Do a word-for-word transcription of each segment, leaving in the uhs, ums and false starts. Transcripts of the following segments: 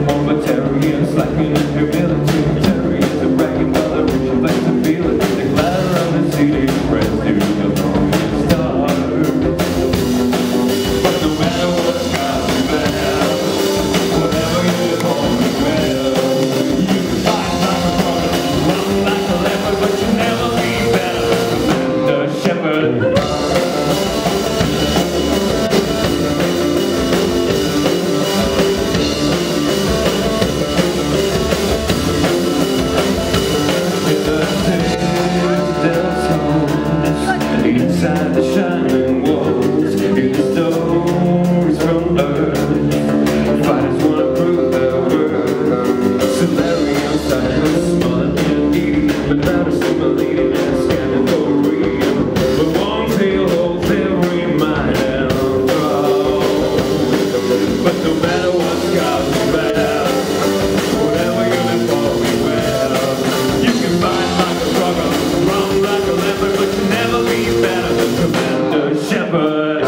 Libertarians lacking in humility. Libertarians are bragging while the rich and like to feel it. They clatter on the city press to the longest stars. But no matter what's got you bad, whatever you live on the well, you can fight like a brother, run like a leopard, but you'll never be better than the shepherd. Inside the shining walls, in the stories from earth, fighters want to prove their worth. Solarium silence, small and needy, without assimilating and scanning for real. But one tail holds every mind and thrall. But no matter what's got you bad, whatever you live for, we well. You can fight like a struggle, run like a leopard, but you never be better than Commander Shepard.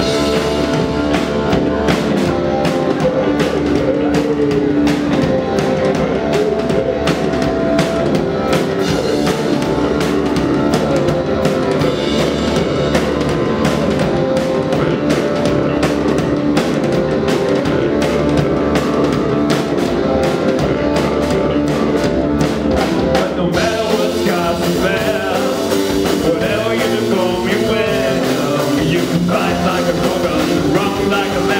But no matter what scars you bear, whatever you do for me well, you can fight like a rogan, run like a man.